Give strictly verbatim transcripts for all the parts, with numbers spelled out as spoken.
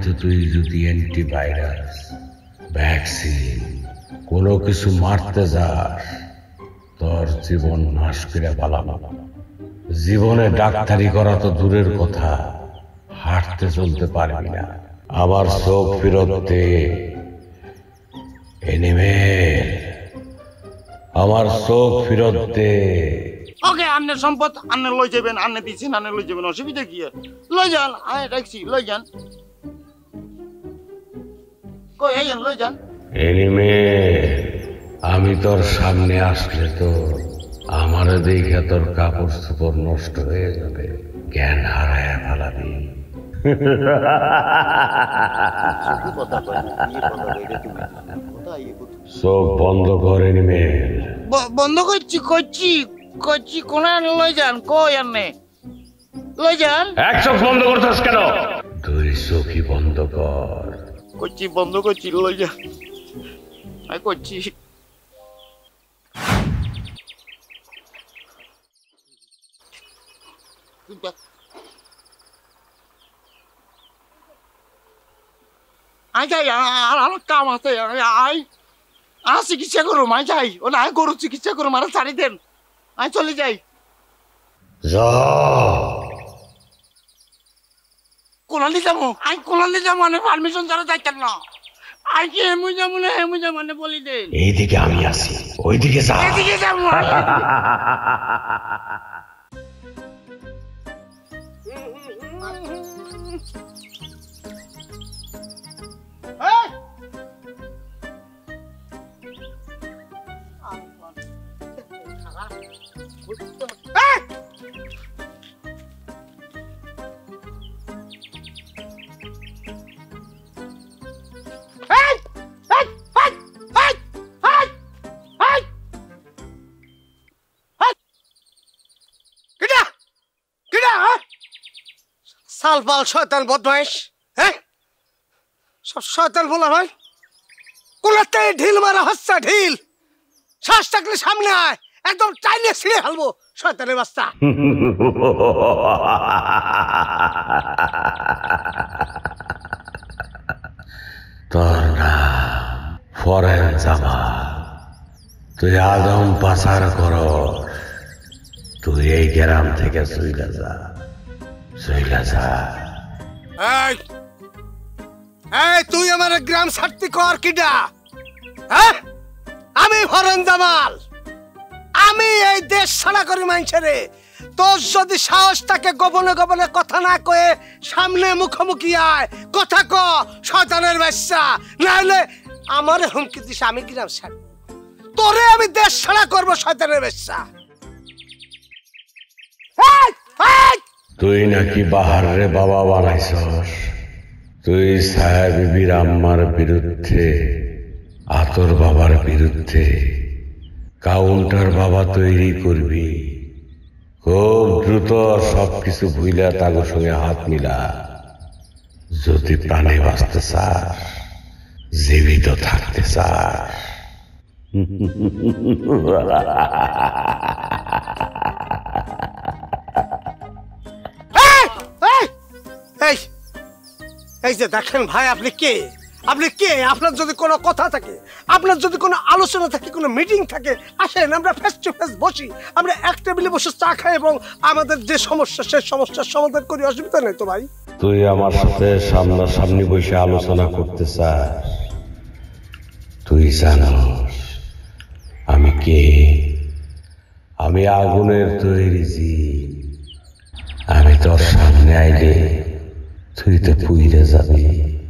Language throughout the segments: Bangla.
মধ্যে তুই যদি অ্যান্টিভাইরাস ভ্যাকসিন কোনো কিছু মারতে যাস তোর জীবন নাশ করে পালানো। জীবনে ডাক্তারি করা তো দূরের কথা, হাঁটতে চলতে পারবি না। আবার চোখ ফেরত দে এনিমেল, আমার চোখ ফেরত দে। ওকে, আন্নের সম্পদ আন্নে লই যাবেন, আন্নে দিচ্ছেন আন্নে লই যাবেন, অসুবিধা কি? লই যান, আমি রাখছি, লই যান। কই আইন, লই যান। এনিমেল, আমি তোর সামনে আসলে তো আমার দেখে তোর কাপড় চোপড় নষ্ট হয়ে যাবে, জ্ঞান হারায় ফেলাবি। চোখ বন্ধ করে এনিমেল। বন্ধ করছি করছি করছি, কোন লই যান, কই আন্নে লই যান। এক চোখ বন্ধ করছিস কেন? দুই চোখই বন্ধ কর। করছি, বন্ধ করছি, লই যান। আমি করছি। আই যাই, আমার কাম আছে, আই আ চিকিৎসা করুম, আই যাই। ও না, গরু চিকিৎসা করুম, আর ছাড়ি দেন, আই চলে যাই। কোনালি যাবো, আই কোনালি যাবো, মানে পারমিশন ছাড়া যাইতেন না। আই কি হেমু যাবো না হেমু যাবো, মানে বলি দেন। এইদিকে আমি আছি, ওইদিকে যা। এদিকে যাবো। সালপাল শয়তান বদমাইশ, হ্যাঁ সব শয়তান বলা ভাই। কোলাতে ঢিল মারা হচ্ছে, ঢিল। শ্বাস থাকলে সামনে আয়, একদম টাইনে ছিঁড়ে ফেলবো শয়তানের বাচ্চা। তোর নাম ফরেন জামাল, তুই আদম পাচার কর। তুই এই গ্রাম থেকে চইলা যা, চইলা যা। এই এই তুই আমার গ্রাম ছাড়তে কর কিডা? হ্যাঁ, আমি ফরেন জামাল, আমি এই দেশ ছাড়া করি মানুষেরে। তোর যদি সাহস থাকে গোপনে গোপনে কথা না কয়ে সামনে মুখোমুখি আয়, কথা ক শয়তানের বাচ্চা। নাহলে আমারে হুমকি দিস, আমি গ্রাম ছাড়ব, তোরে আমি দেশ ছাড়া করবো শয়তানের বাচ্চা। তুই নাকি বাহারে বাবা বানাইছস? তুই ছায়া বিবির আম্মার বিরুদ্ধে, আতর বাবার বিরুদ্ধে কাউন্টার বাবা তৈরি করবি। খুব দ্রুত সবকিছু ভুইলা তাগোর সঙ্গে হাত মিলা, যদি প্রাণে বাঁচতে চাস, জীবিত থাকতে চাস। এই যে দেখেন ভাই, আপনি কে? আপনি কে? আপনার যদি কোনো কথা থাকে, আপনার যদি কোনো আলোচনা থাকে, কোনো মিটিং থাকে, আসেন আমরা ফেস টু ফেস বসি, আমরা এক টেবিলে বসে চা খাই এবং আমাদের যে সমস্যা সেই সমস্যার সমাধান করি। অসুবিধা নেই তো ভাই? তুই আমার সাথে সামনাসামনি বসে আলোচনা করতে চাস? তুই জানোস আমি কে? আমি আগুনের তৈরি জিন। আমি তোর সামনে আইলে তুই তো পুইরে যাবি।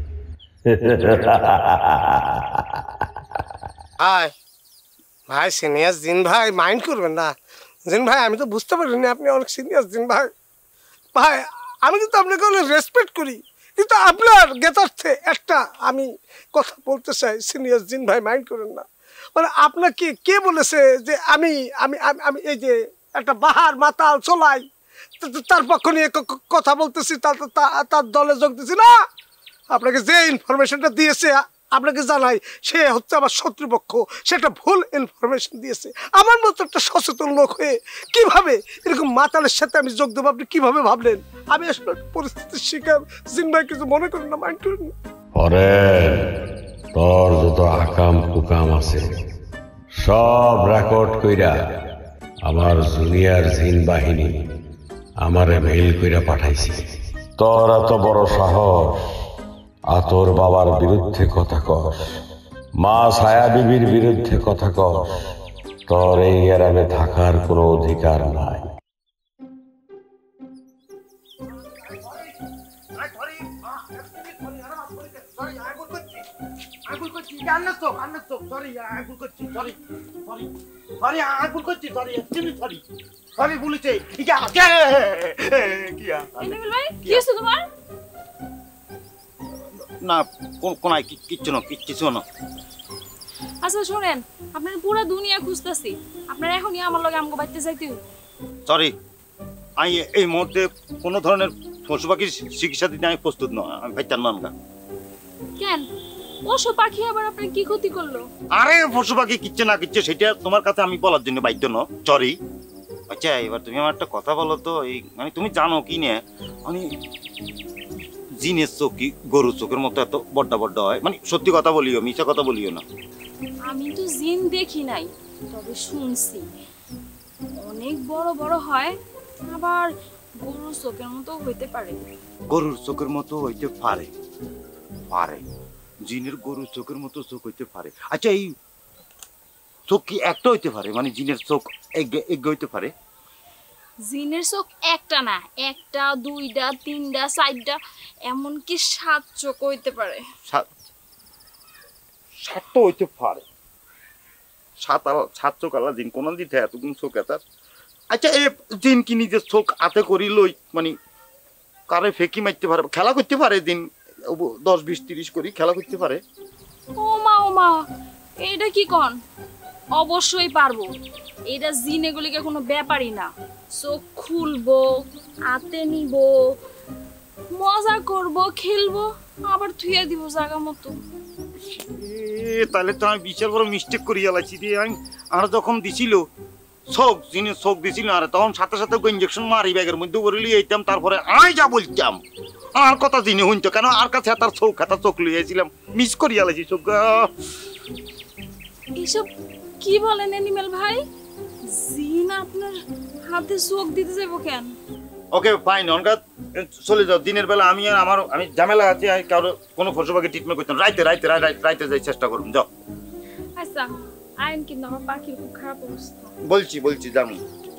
ভাই ভাই সিনিয়র জিন ভাই, মাইন্ড করবেন না জিন ভাই, আমি তো বুঝতে পারিনি আপনি অনেক সিনিয়র জিন ভাই। ভাই আমি কিন্তু আপনাকে অনেক রেসপেক্ট করি, কিন্তু আপনার জ্ঞাতার্থে একটা আমি কথা বলতে চাই সিনিয়র জিন ভাই, মাইন্ড করেন না। মানে আপনাকে কে বলেছে যে আমি আমি আমি এই যে একটা বাহার মাতাল চলাই তার পক্ষ নিয়ে কথা বলতেছি, তার দলে যোগ দিছি না? আপনাকে যে ইনফরমেশনটা দিয়েছে আপনাকে জানাই সে হচ্ছে আমার শত্রুপক্ষ, সে একটা ভুল ইনফরমেশন দিয়েছে। আমার মতো একটা সচেতন লোক হয়ে কিভাবে এরকম মাতালের সাথে আমি যোগ দেবো আপনি কিভাবে ভাবলেন? আমি আসলে পরিস্থিতির শিকার। জিন ভাই কিছু মনে করেন না, মাইন্ড করেন না। তোর যত আকাম কুকাম আছে সব রেকর্ড কইরা আমার জুনিয়র জিন বাহিনী আমারে মেইল কইরা পাঠাইছে। তোর এত বড় সাহস, আর তোর বাবার বিরুদ্ধে কথা কস, মা ছায়া বিবির বিরুদ্ধে কথা কস, তোর এই গ্রামে থাকার কোনো অধিকার নাই। না কোনায় কিচ্ছু না কিচ্ছু না। আচ্ছা শোনেন, আপনার পুরো দুনিয়া খুঁজতেছি, আপনার এখনই আমার লগে আমগো বাইতে যাইতে হবে। সরি, আমি এই মুহূর্তে কোনো ধরনের পশু পাখির চিকিৎসা দিতে আমি প্রস্তুত নয়। আমি ভাইতাম না আমরা। কেন পশু পাখি আবার আপনার কি ক্ষতি করলো? আরে পশু পাখি কিচ্ছে না কিচ্ছে সেটা তোমার কাছে আমি বলার জন্য বাধ্য ন। সরি। আচ্ছা এবার তুমি আমার একটা কথা বলো তো, এই মানে তুমি জানো কি না মানে জিনের চোখ কি গরুর চোখের মতো এত বড্ডা বড্ডা হয়? মানে সত্যি কথা বলিও, মিথ্যা কথা বলিও না। আমি তো জিন দেখি নাই, তবে শুনছি অনেক বড় বড় হয়, আবার গরুর চোখের মতো হইতে পারে। গরুর চোখের মতো হইতে পারে পারে জিনের গরুর চোখের মতো চোখ হইতে পারে। আচ্ছা এই চোখ কি একটা হইতে পারে? মানে জিনের চোখ এক হইতে পারে? জিনের চোখ একটা না, একটা দুইটা তিনটা চারটা এমনকি সাত চোখ হইতে পারে। সাতটা হইতে পারে? সাত সাত চোখ আলা জিন কোন দিতে এতগুণ চোখ এটার? আচ্ছা এই জিন কি নিজের চোখ হাতে করি লই মানে কারে ফেকি মারতে পারে, খেলা করতে পারে? দিন দশ বিশ তিরিশ করি খেলা করতে পারে? ও মা ও মা, এইটা কি কন? অবশ্যই পারবো। এটা জিন এগুলিকে কোনো ব্যাপারই না। চোখ খুলবো, হাতে নিব, মজা করব, খেলবো, আবার থুয়ে দিব জায়গা মতো। তাহলে তো আমি বিশাল বড় মিস্টেক করি গেলাছি রে। আমি আর যখন দিছিল চোখ জিনের চোখ দিছিল আর তখন সাথে সাথে ইঞ্জেকশন মারি ব্যাগের মধ্যে করে লিয়ে যেতাম, তারপরে আমি যা বলতাম আর কথা জিনে শুনতো কেন? আর কাছে তার চোখ হাতা চোখ লিয়েছিলাম, মিস করি গেলাছি চোখ। এসব কি বলেন অ্যানিমেল ভাই? জিন আপনার হাতে চোখ দিতে যাবো কেন? ওকে ফাইন, অনকা চলে যাও। দিনের বেলা আমি আর আমার আমি ঝামেলা আছে, কারো কোনো পশু পাখি ট্রিটমেন্ট করতাম। রাইতে রাইতে রাইতে যাই চেষ্টা করুন, যাও। আচ্ছা আইন, কিন্তু আমার পাখির খুব খারাপ অবস্থা। বলছি বলছি যাবো।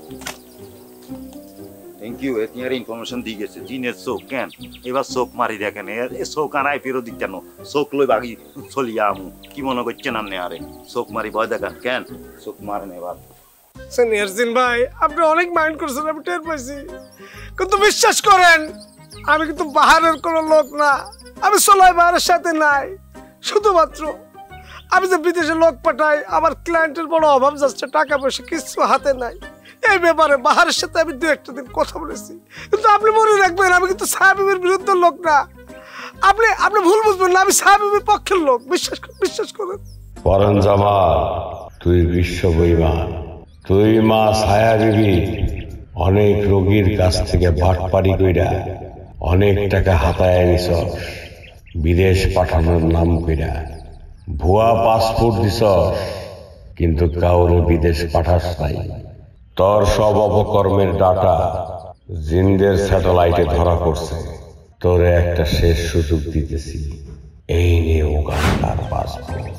থ্যাংক ইউ, এর ইনফরমেশন দিয়ে গেছে। জিনের চোখ কেন এবার চোখ মারি দেখেন, এ চোখ আনাই ফেরত দিতেন, চোখ লই বাগি চলিয়া আমু। কি মনে করছেন আপনি? আরে চোখ মারি ভয় দেখান কেন? চোখ মারেন এবার। সিনিয়র জিন ভাই আপনি অনেক মাইন্ড করছেন, আমি টের পাইছি, কিন্তু বিশ্বাস করেন আমি কিন্তু বাহারের কোনো লোক না। আমি সোলাই বাহারের সাথে নাই। শুধুমাত্র আমি যে বিদেশে লোক পাঠাই, আমার ক্লায়েন্টের বড় অভাব যাচ্ছে, টাকা পয়সা কিছু হাতে নাই। এই ব্যাপারে বাহারের সাথে আমি দু একটা দিন কথা বলেছি, কিন্তু আপনি মনে রাখবেন আমি কিন্তু সাহাবিবের বিরুদ্ধে লোক না। আপনি আপনি ভুল বুঝবেন না, আমি সাহাবিবের পক্ষের লোক। বিশ্বাস বিশ্বাস করেন। পরন জামাল, তুই বিশ্ব বৈমান। তুই মা ছায়া বিবি অনেক রোগীর কাছ থেকে বাটপাড়ি কইরা অনেক টাকা হাতায় নিছ, বিদেশ পাঠানোর নাম কইরা ভুয়া পাসপোর্ট দিছ, কিন্তু কাউরে বিদেশ পাঠাস নাই। তোর সব অপকর্মের ডাটা জিনদের স্যাটেলাইটে ধরা পড়ছে। তোরে একটা শেষ সুযোগ দিতেছি, এই নিয়ে উগান্ডার পাসপোর্ট।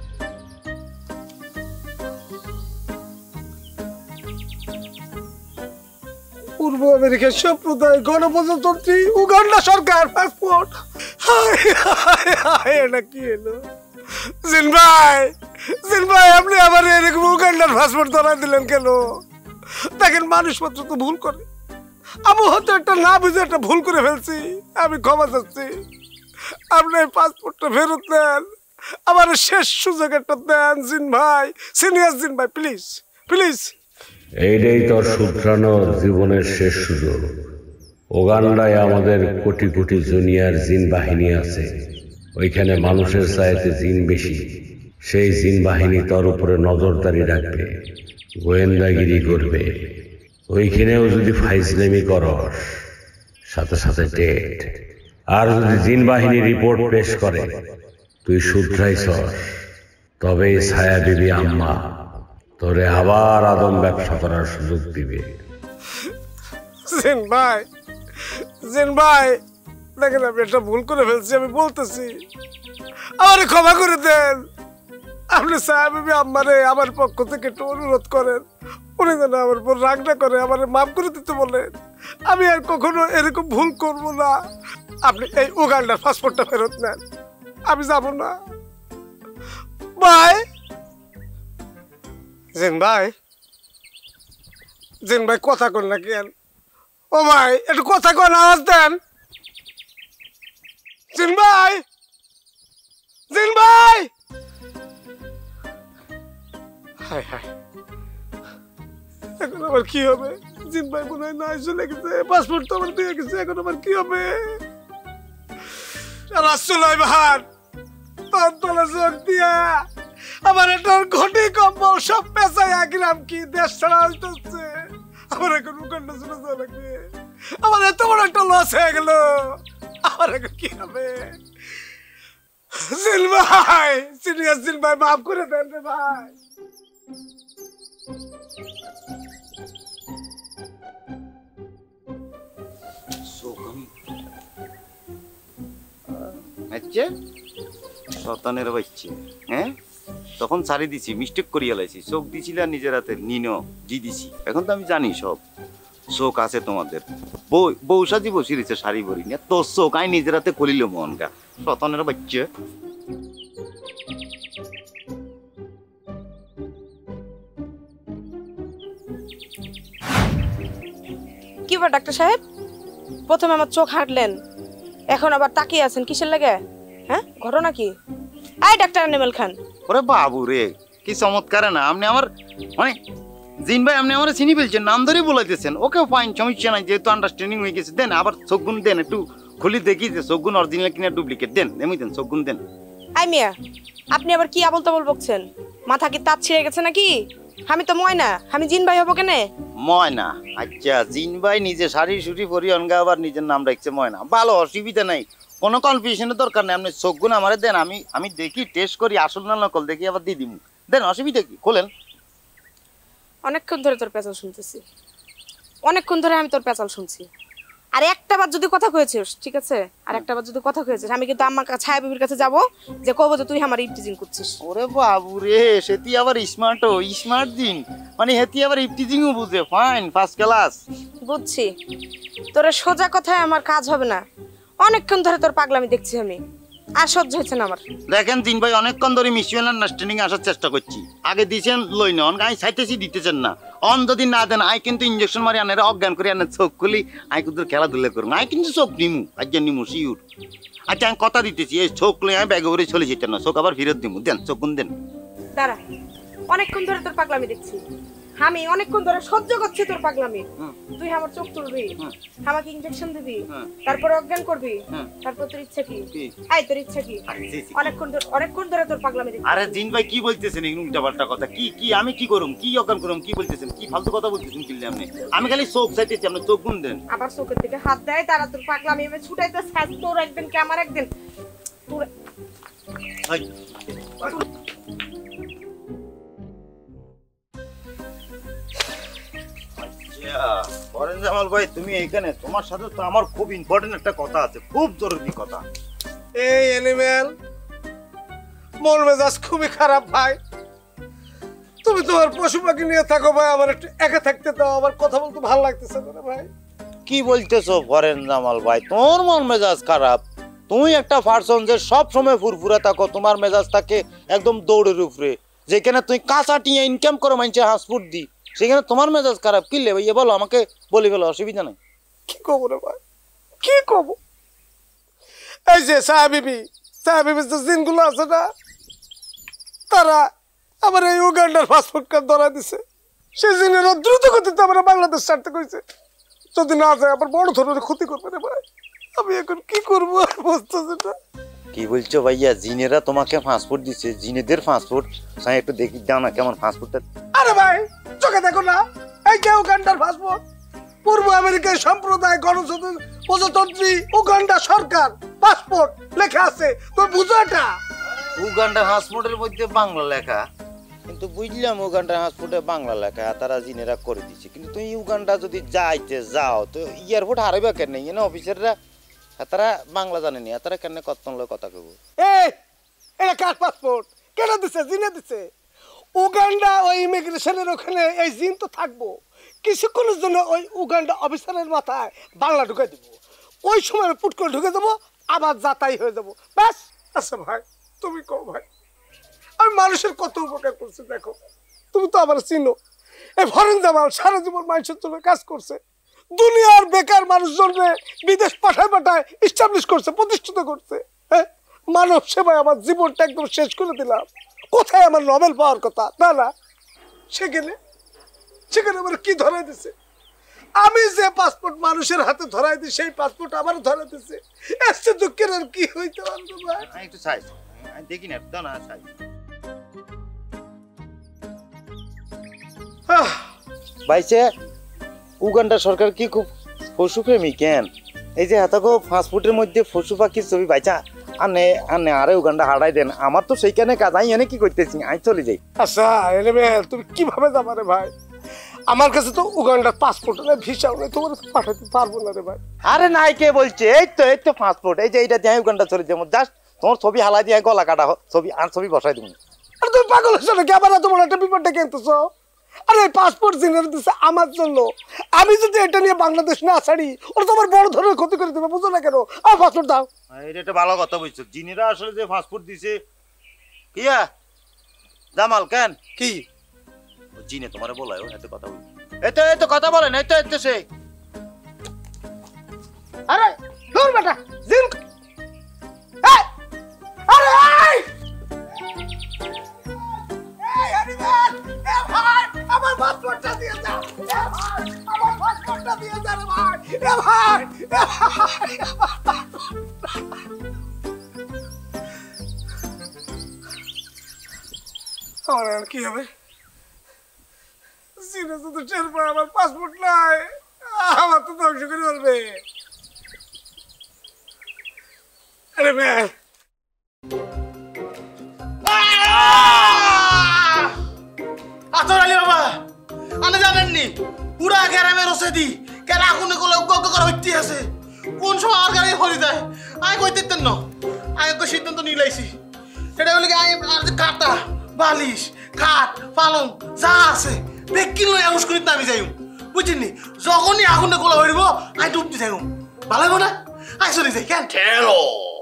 পূর্ব আমেরিকার সম্প্রদায় গণপ্রজাতন্ত্রী উগান্ডা সরকার পাসপোর্ট। এটা কি এলো? জিন ভাই জিন ভাই আপনি আবার এরকম উগান্ডার পাসপোর্ট ধরা দিলেন কেন? দেখেন মানুষ মাত্র তো ভুল করে, আমি হয়তো একটা না বুঝে একটা ভুল করে ফেলছি, আমি ক্ষমা চাচ্ছি। আপনি এই পাসপোর্টটা ফেরত দেন, আমার শেষ সুযোগ একটা দেন জিন ভাই, সিনিয়র জিন ভাই, প্লিজ প্লিজ। এইটাই তোর শুধরানোর জীবনের শেষ সুযোগ। উগান্ডায় আমাদের কোটি কোটি জুনিয়র জিন বাহিনী আছে, ওইখানে মানুষের চাইতে জিন বেশি। সেই জিন বাহিনী তোর উপরে নজরদারি রাখবে, গোয়েন্দাগিরি করবে। ওইখানেও যদি ফাইজলামি করস সাথে সাথে ডেট। আর যদি জিন বাহিনী রিপোর্ট পেশ করে তুই শুধরাইছস, তবে ছায়া বিবি আম্মা তোরে আবার আদম ব্যবসা করার সুযোগ দিবে। জিন ভাই, জিন ভাই, দেখেন আমি একটা ভুল করে ফেলছি, আমি বলতেছি আমার ক্ষমা করে দেন। আপনি ছায়া বিবি আম্মারে আমার পক্ষ থেকে একটু অনুরোধ করেন, উনি যেন আমার উপর রাগ না করে আমার মাফ করে দিতে বলেন। আমি আর কখনো এরকম ভুল করব না। আপনি এই উগান্ডার পাসপোর্টটা ফেরত নেন, আমি যাব না। ভাই, জিন ভাই, জিন ভাই কথা কন না কেন? ও ভাই একটু কথা কন, আওয়াজ দেন। জিন ভাই, জিন ভাই। হায় হায়, এখন আবার কি হবে? জিন ভাই মনে হয় না চলে গেছে, পাসপোর্ট তো আমার দিয়ে গেছে, এখন আবার কি হবে? রাসূলুল্লাহ ভাই তোর তোলা চোখ দিয়া আমার একটা ঘটি কম্বল সব পেঁচাই আগ্রাম কি দেশ ছাড়া হইতেছে। আমার এখন উগান্ডা চলে যাওয়া লাগবে। আমার এত বড় একটা লস হয়ে গেল, আমার এখন কি হবে? জিন ভাই, সিরিয়াস জিন ভাই, মাফ করে দেন রে ভাই। আচ্ছা শতানের বাচ্চা, হ্যাঁ তখন সারি দিছি, মিস্টেক করিয়া লাইছি, চোখ দিছিল আর নিজের হাতে নিনো জি দিছি। এখন তো আমি জানি সব চোখ আছে তোমাদের। বউ বউ সাজি বসি দিচ্ছে শাড়ি বরি না, তোর চোখ আই নিজের হাতে খুলিল মনকা। শতানের বাচ্চা। কি ব্যাপার ডাক্তার সাহেব? প্রথমে আমার চোখ হাঁটলেন, এখন আবার তাকিয়ে আছেন কিসের লাগে? হ্যাঁ, ঘটনা কি? এই ডাক্তার আনিমেল খান। ওরে বাবু রে, কি চমৎকার না! আপনি আমার মানে জিন ভাই, আপনি আমার চিনি ফেলছেন, নাম ধরে বলাইতেছেন। ওকে ফাইন, সমস্যা নাই, যেহেতু আন্ডারস্ট্যান্ডিং হয়ে গেছে। দেন আবার চোখগুন দেন, একটু খুলি দেখি যে চোখগুন অরিজিনাল কিনা ডুপ্লিকেট। দেন এমনি দেন, চোখগুন দেন। আই মিয়া, আপনি আবার কি আবল তাবল বকছেন? মাথা কি তাত ছিঁড়ে গেছে নাকি? আমি তো ময়না, আমি জিন ভাই হবো কেনে? ময়না? আচ্ছা, জিন ভাই নিজে শাড়ি শুটি পরি অনগা আবার নিজের নাম রাখছে ময়না। ভালো, অসুবিধা নাই, কোনো কনফিউশনের দরকার নেই। আপনি চোখগুন আমারে দেন, আমি আমি দেখি, টেস্ট করি, আসল না নকল দেখি, আবার দিয়ে দিব। দেন, অসুবিধা কি? খোলেন। অনেকক্ষণ ধরে তোর পেঁচাল শুনতেছি, অনেকক্ষণ ধরে আমি তোর পেঁচাল শুনছি। আর একটা বার যদি কথা কয়েছিস, ঠিক আছে, আর একটা বার যদি কথা কয়েছিস, আমি কিন্তু আমার ছায়া বিবির কাছে যাবো, যে কব যে তুই আমার ইফটিজিং করছিস। ওরে বাবু রে, সেটি আবার স্মার্ট ও স্মার্ট জিন, মানে হেতি আবার ইফটিজিংও বুঝে। Fine, first class. বুঝছি, তোর সোজা কথায় আমার কাজ হবে না। অনেকক্ষণ ধরে তোর পাগলামি দেখছি আমি, আর সহ্য হচ্ছে না আমার। দেখেন জিন ভাই, অনেকক্ষণ ধরে মিউচুয়াল আন্ডারস্ট্যান্ডিং আসার চেষ্টা করছি। আগে দিয়েছেন লই না, অন আই চাইতেছি দিতেছেন না। অন যদি না দেন, আই কিন্তু ইঞ্জেকশন মারি আনের অজ্ঞান করে আনের চোখ খুলি, আই কিন্তু খেলাধুলা করুন। আই কিন্তু চোখ নিমু, আজ্ঞা নিমু শিউর। আচ্ছা আমি কথা দিতেছি, এই চোখ লই আমি ব্যাগে করে চলে যেতেন না, চোখ আবার ফেরত দিমু। দেন চোখ গুন দেন। দাঁড়া, অনেকক্ষণ ধরে তোর পাগলামি দেখছি আমি, অনেকক্ষণ ধরে সহ্য করছি তোর পাগলামি। তুই আমার চোখ তুলবি, আমাকে ইনজেকশন দিবি, তারপর অজ্ঞান করবি, তারপর তোর ইচ্ছা কি? আই তোর ইচ্ছা কি? অনেকক্ষণ ধরে অনেকক্ষণ ধরে তোর পাগলামি দেখছি। আরে জিন ভাই কি বলতেছেন এই উল্টা পাল্টা কথা? কি কি আমি কি করুম? কি অজ্ঞান করুম? কি বলতেছেন? কি ফালতু কথা বলতেছেন? কিনলে আপনি, আমি খালি চোখ চাইতেছি, আপনি চোখ গুন দেন। আবার চোখের দিকে হাত দেয়, তারা তোর পাগলামি এভাবে ছুটাইতে সাজ। তোর একদিন কি আমার একদিন? তোর পরেন জামাল ভাই, তুমি এইখানে, তোমার সাথে তো আমার খুব ইম্পর্টেন্ট একটা কথা আছে, খুব জরুরি কথা। এই এনিমেল, মন মেজাজ খুবই খারাপ ভাই। তুমি তোমার পশু পাখি নিয়ে থাকো ভাই, আমার একটু একা থাকতে দাও, আমার কথা বলতে ভালো লাগতেছে না ভাই। কি বলতেছো পরেন জামাল ভাই? তোর মন মেজাজ খারাপ? তুমি একটা পারসন যে সব সময় ফুরফুরা থাকো, তোমার মেজাজ থাকে একদম দৌড়ের উপরে। যেখানে তুই কাঁচা টিয়া ইনকাম করো মানছে হাঁসফুট দি, সেখানে তোমার মেজাজ খারাপ? কি লে ভাইয়া বলো, আমাকে বলি ফেলো, অসুবিধা নাই। কি কব রে ভাই, কি কব? এই যে ছায়া বিবি, ছায়া বিবির যে জিনগুলো আছে না, তারা আমার এই উগান্ডার পাসপোর্ট কার্ড ধরা দিছে। সেই জিনেরা দ্রুত গতিতে আমরা বাংলাদেশ ছাড়তে কইছে। যদি না যায় আবার বড় ধরনের ক্ষতি করবে রে ভাই। আমি এখন কি করবো বুঝতেছি না। কি বলছো ভাইয়া? জিনেরা তোমাকে পাসপোর্ট দিছে? জিনেদের পাসপোর্ট? সাই একটু দেখি দাও না কেমন পাসপোর্টটা। আরে ভাই চোখে দেখো না, এই যে উগান্ডার পাসপোর্ট। পূর্ব আমেরিকার সম্প্রদায় গণপ্রজাতন্ত্রী উগান্ডা সরকার পাসপোর্ট লেখা আছে, তুমি বুঝো এটা? উগান্ডার পাসপোর্টের মধ্যে বাংলা লেখা, কিন্তু বুঝলাম উগান্ডার পাসপোর্টে বাংলা লেখা তারা জিনেরা করে দিচ্ছে। কিন্তু তুমি উগান্ডা যদি যাইতে যাও তো এয়ারপোর্ট হারাইবা কেন? না অফিসাররা তারা বাংলা জানেনি, তারা কেন কত কথা কব? এই এটা কার পাসপোর্ট? কেন দিছে? জিনে দিছে। উগান্ডা ওই ইমিগ্রেশনের ওখানে এই জিন তো থাকবো, কিছুক্ষণের জন্য ওই উগান্ডা অফিসারের মাথায় বাংলা ঢুকে দিব, ওই সময় পুট করে ঢুকে দেবো, আবার যাতাই হয়ে যাবো, ব্যাস। আচ্ছা ভাই তুমি কও ভাই, আমি মানুষের কত উপকার করছি দেখো, তুমি তো আবার চিনো। এই ফরেন জামাল সারা জীবন মানুষের জন্য কাজ করছে, দুনিয়ার বেকার মানুষজনকে বিদেশ পাঠায় পাঠায় ইস্টাবলিশ করছে, প্রতিষ্ঠিত করছে। হ্যাঁ, মানব সেবায় আমার জীবনটা একদম শেষ করে দিলাম। কোথায় আমার নোবেল পাওয়ার কথা? না না, সেখানে সেখানে আমার কি ধরাই দিছে? আমি যে পাসপোর্ট মানুষের হাতে ধরাই দিই সেই পাসপোর্ট আমার ধরাই দিছে। এসে দুঃখের আর কি হইতে পারবে ভাই? একটু চাই দেখি না, দাও না চাই। ভাইছে উগান্ডা সরকার কি খুব পশুপ্রেমী কেন? এই যে হাতাকো পাসপোর্টের মধ্যে পশু পাখির ছবি বাইচা আনে আনে আরে উগান্ডা হারাই দেন। আমার তো সেইখানে কাজ, আমি এনে কি করতেছি? আমি চলে যাই। আচ্ছা এলেমেল তুমি কিভাবে যাবা রে ভাই? আমার কাছে তো উগান্ডার পাসপোর্ট নেই, ভিসাও নেই, তোমার পাঠাতে পারবো না রে ভাই। আরে নাই কে বলছে? এই তো এই তো পাসপোর্ট, এই যে এইটা দিয়ে উগান্ডা চলে যাবো। জাস্ট তোমার ছবি হালাই দিয়ে গলা কাটা ছবি আর ছবি বসাই দিব। আরে তুমি পাগল হচ্ছ নাকি? আবার তোমার একটা বিপদ ডেকে আনতেছো? আরে পাসপোর্ট জিনের দিচ্ছে আমার জন্য, আমি যদি এটা নিয়ে বাংলাদেশ না ছাড়ি ওরা তো আমার বড় ধরনের ক্ষতি করে দেবে, বুঝো না কেন? আমার পাসপোর্ট দাও। এটা একটা ভালো কথা বলছো, জিনেরা আসলে যে পাসপোর্ট দিছে। কিয়া জামাল কেন কি জিনে তোমারে বলায় এত কথা বল? এত এত কথা বলেন, এই তো এত সে। আরে দূর বেটা জিন, এই আরে এই এই আরিমান, এ ভাই আমার পাসপোর্টটা দিয়ে দাও। এ ভাই আমার পাসপোর্টটা দিয়ে দাও রে ভাই। এ ভাই এ ভাই আমার আর কি হবে? জিনে তো টের পায় আমার পাসপোর্ট নাই, আমার তো ধ্বংস করে ফেলবে। আরে ভাই আতর আলী বাবা, আপনি জানেননি পুরা গ্রামের ওসেদি কেন আগুনে গুলো উগ্গ করে হইতে আছে? কোন সময় আর গাড়ি হরি যায় আমি কইতেন না। আমি তো সিদ্ধান্ত নিয়ে লাইছি, সেটা হলে কি আমি আর যে কাটা বালিশ খাট পালং যা আছে বেকিন লই আউস করিতে আমি যাইম, বুঝছেননি? যখনই আগুনে গুলো হইব আমি ডুব দি থাকুম, ভালো হইব না? আমি চলে যাই। কেন ঠেলো,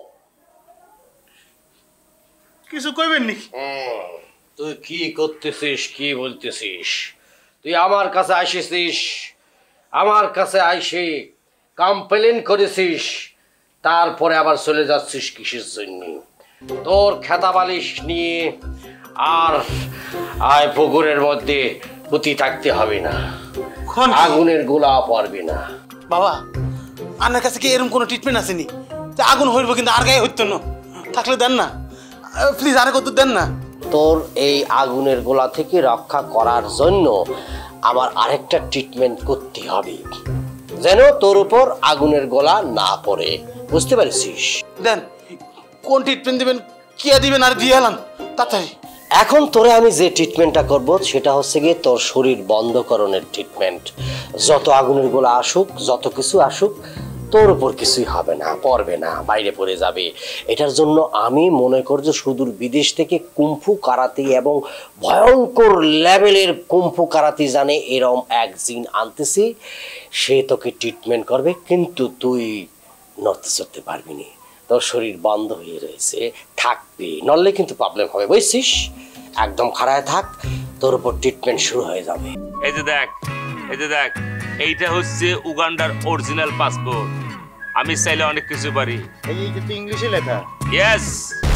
কিছু কইবেন নি? তুই কি করতেছিস, কি বলতেছিস? তুই আমার কাছে আসিস, আমার কাছে আইসে কমপ্লেন করেছিস, তারপরে আবার চলে যাচ্ছিস কিসের জন্য? তোর খেতা বালিশ নিয়ে আর আয় পুকুরের মধ্যে পুঁতি থাকতে হবে না, আগুনের গোলা পড়বে না। বাবা আপনার কাছে কি এরকম কোনো ট্রিটমেন্ট আসেনি যে আগুন হইব কিন্তু আর গায়ে হইতো না? থাকলে দেন না প্লিজ, আরে কত দেন না। তোর এই আগুনের গোলা থেকে রক্ষা করার জন্য আমার আরেকটা ট্রিটমেন্ট করতে হবে, যেন তোর উপর আগুনের গোলা না পড়ে, বুঝতে পারছিস? দেন কোন ট্রিটমেন্ট দিবেন, কি দিবেন আর দিয়ে এলাম তাড়াতাড়ি। এখন তোরে আমি যে ট্রিটমেন্টটা করব সেটা হচ্ছে গিয়ে তোর শরীর বন্ধকরণের ট্রিটমেন্ট। যত আগুনের গোলা আসুক, যত কিছু আসুক, তোর উপর কিছুই হবে না, পড়বে না, বাইরে পড়ে যাবে। এটার জন্য আমি মনে করছি সুদূর বিদেশ থেকে কুম্ফু কারাতে এবং ভয়ঙ্কর লেভেলের কুম্ফু কারাতে জানে এরম এক জিন আনতেছি, সে তোকে ট্রিটমেন্ট করবে, কিন্তু তুই নড়তে চড়তে পারবি না, তোর শরীর বন্ধ হয়ে রয়েছে, থাকবে, নড়লে কিন্তু প্রবলেম হবে, বুঝছিস? একদম খাড়ায় থাক, তোর উপর ট্রিটমেন্ট শুরু হয়ে যাবে। এই যে দেখ, এই যে দেখ, এইটা হচ্ছে উগান্ডার অরিজিনাল পাসপোর্ট। আমি চাইলে অনেক কিছু পারি। এই যে ইংলিশে লেখা। ইয়েস।